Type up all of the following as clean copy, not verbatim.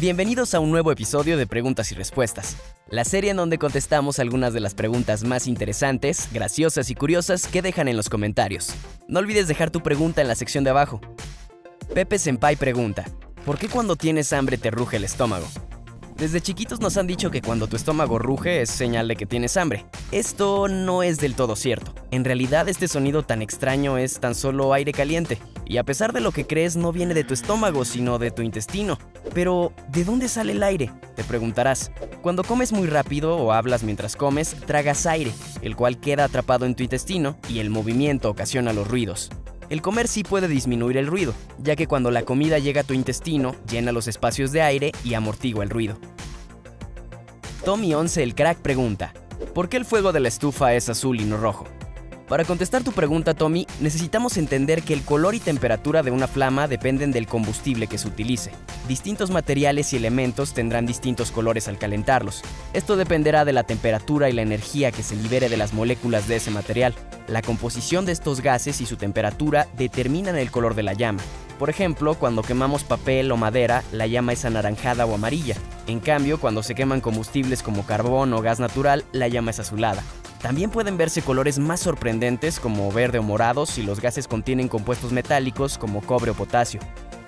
Bienvenidos a un nuevo episodio de Preguntas y Respuestas, la serie en donde contestamos algunas de las preguntas más interesantes, graciosas y curiosas que dejan en los comentarios. No olvides dejar tu pregunta en la sección de abajo. Pepe Senpai pregunta, ¿por qué cuando tienes hambre te ruge el estómago? Desde chiquitos nos han dicho que cuando tu estómago ruge es señal de que tienes hambre. Esto no es del todo cierto. En realidad este sonido tan extraño es tan solo aire caliente. Y a pesar de lo que crees, no viene de tu estómago, sino de tu intestino. Pero, ¿de dónde sale el aire?, te preguntarás. Cuando comes muy rápido o hablas mientras comes, tragas aire, el cual queda atrapado en tu intestino y el movimiento ocasiona los ruidos. El comer sí puede disminuir el ruido, ya que cuando la comida llega a tu intestino, llena los espacios de aire y amortigua el ruido. Tommy11 el crack pregunta, ¿por qué el fuego de la estufa es azul y no rojo? Para contestar tu pregunta, Tommy, necesitamos entender que el color y temperatura de una flama dependen del combustible que se utilice. Distintos materiales y elementos tendrán distintos colores al calentarlos. Esto dependerá de la temperatura y la energía que se libere de las moléculas de ese material. La composición de estos gases y su temperatura determinan el color de la llama. Por ejemplo, cuando quemamos papel o madera, la llama es anaranjada o amarilla. En cambio, cuando se queman combustibles como carbón o gas natural, la llama es azulada. También pueden verse colores más sorprendentes como verde o morado si los gases contienen compuestos metálicos como cobre o potasio.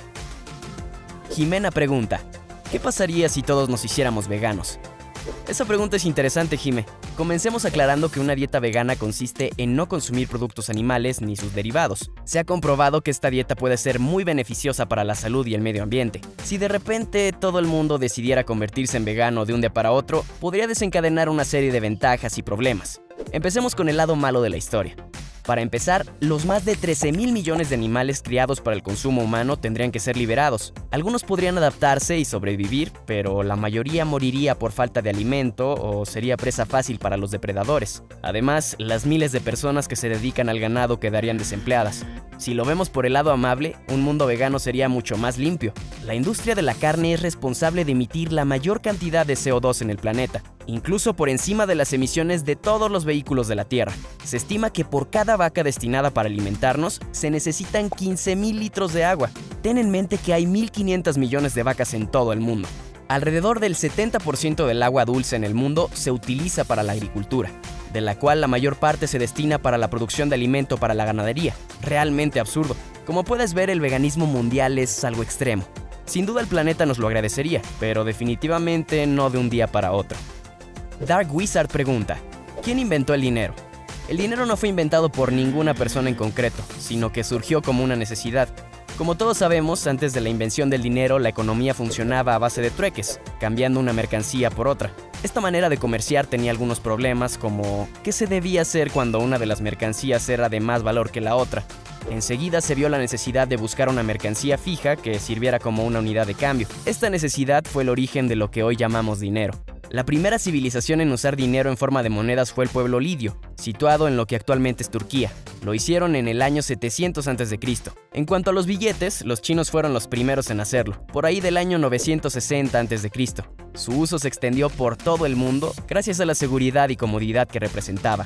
Jimena pregunta, ¿qué pasaría si todos nos hiciéramos veganos? Esa pregunta es interesante, Jime. Comencemos aclarando que una dieta vegana consiste en no consumir productos animales ni sus derivados. Se ha comprobado que esta dieta puede ser muy beneficiosa para la salud y el medio ambiente. Si de repente todo el mundo decidiera convertirse en vegano de un día para otro, podría desencadenar una serie de ventajas y problemas. Empecemos con el lado malo de la historia. Para empezar, los más de 13.000 millones de animales criados para el consumo humano tendrían que ser liberados. Algunos podrían adaptarse y sobrevivir, pero la mayoría moriría por falta de alimento o sería presa fácil para los depredadores. Además, las miles de personas que se dedican al ganado quedarían desempleadas. Si lo vemos por el lado amable, un mundo vegano sería mucho más limpio. La industria de la carne es responsable de emitir la mayor cantidad de CO2 en el planeta, incluso por encima de las emisiones de todos los vehículos de la Tierra. Se estima que por cada vaca destinada para alimentarnos, se necesitan 15.000 litros de agua. Ten en mente que hay 1.500 millones de vacas en todo el mundo. Alrededor del 70% del agua dulce en el mundo se utiliza para la agricultura, de la cual la mayor parte se destina para la producción de alimento para la ganadería. Realmente absurdo. Como puedes ver, el veganismo mundial es algo extremo. Sin duda el planeta nos lo agradecería, pero definitivamente no de un día para otro. Dark Wizard pregunta, ¿quién inventó el dinero? El dinero no fue inventado por ninguna persona en concreto, sino que surgió como una necesidad. Como todos sabemos, antes de la invención del dinero, la economía funcionaba a base de trueques, cambiando una mercancía por otra. Esta manera de comerciar tenía algunos problemas como ¿qué se debía hacer cuando una de las mercancías era de más valor que la otra? Enseguida se vio la necesidad de buscar una mercancía fija que sirviera como una unidad de cambio. Esta necesidad fue el origen de lo que hoy llamamos dinero. La primera civilización en usar dinero en forma de monedas fue el pueblo lidio, situado en lo que actualmente es Turquía. Lo hicieron en el año 700 a.C. En cuanto a los billetes, los chinos fueron los primeros en hacerlo, por ahí del año 960 a.C. Su uso se extendió por todo el mundo gracias a la seguridad y comodidad que representaba.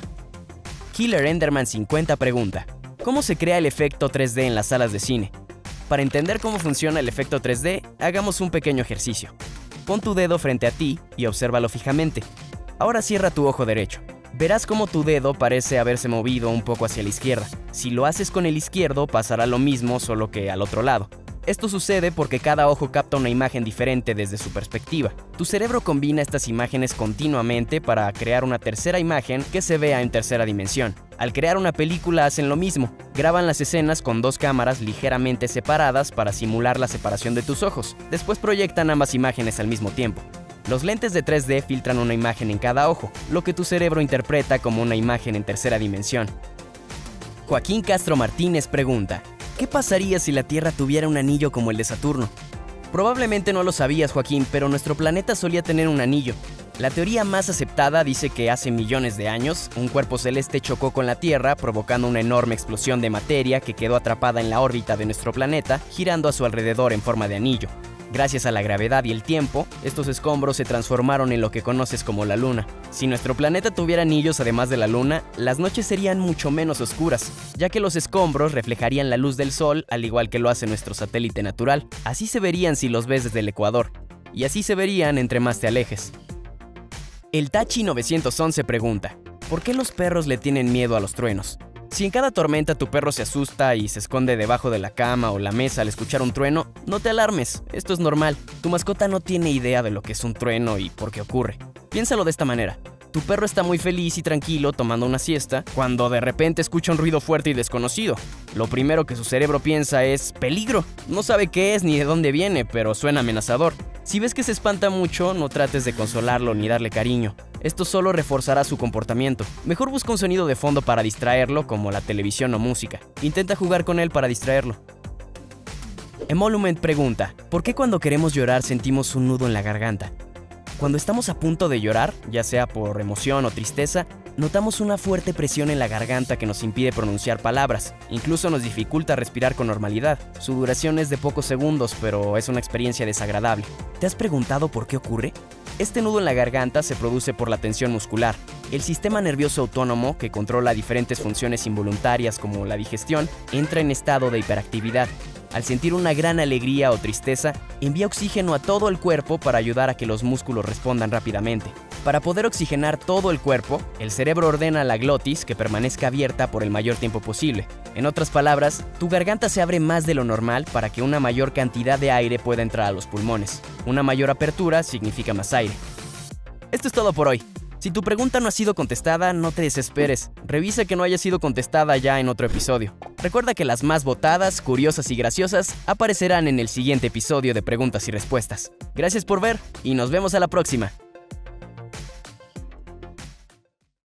Killer Enderman 50 pregunta, ¿cómo se crea el efecto 3D en las salas de cine? Para entender cómo funciona el efecto 3D, hagamos un pequeño ejercicio. Pon tu dedo frente a ti y obsérvalo fijamente. Ahora cierra tu ojo derecho. Verás cómo tu dedo parece haberse movido un poco hacia la izquierda. Si lo haces con el izquierdo, pasará lo mismo, solo que al otro lado. Esto sucede porque cada ojo capta una imagen diferente desde su perspectiva. Tu cerebro combina estas imágenes continuamente para crear una tercera imagen que se vea en tercera dimensión. Al crear una película hacen lo mismo. Graban las escenas con dos cámaras ligeramente separadas para simular la separación de tus ojos. Después proyectan ambas imágenes al mismo tiempo. Los lentes de 3D filtran una imagen en cada ojo, lo que tu cerebro interpreta como una imagen en tercera dimensión. Joaquín Castro Martínez pregunta, ¿qué pasaría si la Tierra tuviera un anillo como el de Saturno? Probablemente no lo sabías, Joaquín, pero nuestro planeta solía tener un anillo. La teoría más aceptada dice que hace millones de años, un cuerpo celeste chocó con la Tierra, provocando una enorme explosión de materia que quedó atrapada en la órbita de nuestro planeta, girando a su alrededor en forma de anillo. Gracias a la gravedad y el tiempo, estos escombros se transformaron en lo que conoces como la Luna. Si nuestro planeta tuviera anillos además de la Luna, las noches serían mucho menos oscuras, ya que los escombros reflejarían la luz del Sol al igual que lo hace nuestro satélite natural. Así se verían si los ves desde el Ecuador. y así se verían entre más te alejes. El Tachi 911 pregunta, ¿por qué los perros le tienen miedo a los truenos? Si en cada tormenta tu perro se asusta y se esconde debajo de la cama o la mesa al escuchar un trueno, no te alarmes, esto es normal. Tu mascota no tiene idea de lo que es un trueno y por qué ocurre. Piénsalo de esta manera. Tu perro está muy feliz y tranquilo tomando una siesta cuando de repente escucha un ruido fuerte y desconocido. Lo primero que su cerebro piensa es peligro. No sabe qué es ni de dónde viene, pero suena amenazador. Si ves que se espanta mucho, no trates de consolarlo ni darle cariño. Esto solo reforzará su comportamiento. Mejor busca un sonido de fondo para distraerlo, como la televisión o música. Intenta jugar con él para distraerlo. Emolument pregunta, ¿por qué cuando queremos llorar sentimos un nudo en la garganta? Cuando estamos a punto de llorar, ya sea por emoción o tristeza, notamos una fuerte presión en la garganta que nos impide pronunciar palabras. Incluso nos dificulta respirar con normalidad. Su duración es de pocos segundos, pero es una experiencia desagradable. ¿Te has preguntado por qué ocurre? Este nudo en la garganta se produce por la tensión muscular. El sistema nervioso autónomo, que controla diferentes funciones involuntarias como la digestión, entra en estado de hiperactividad. Al sentir una gran alegría o tristeza, envía oxígeno a todo el cuerpo para ayudar a que los músculos respondan rápidamente. Para poder oxigenar todo el cuerpo, el cerebro ordena a la glotis que permanezca abierta por el mayor tiempo posible. En otras palabras, tu garganta se abre más de lo normal para que una mayor cantidad de aire pueda entrar a los pulmones. Una mayor apertura significa más aire. Esto es todo por hoy. Si tu pregunta no ha sido contestada, no te desesperes. Revisa que no haya sido contestada ya en otro episodio. Recuerda que las más votadas, curiosas y graciosas aparecerán en el siguiente episodio de Preguntas y Respuestas. Gracias por ver y nos vemos a la próxima.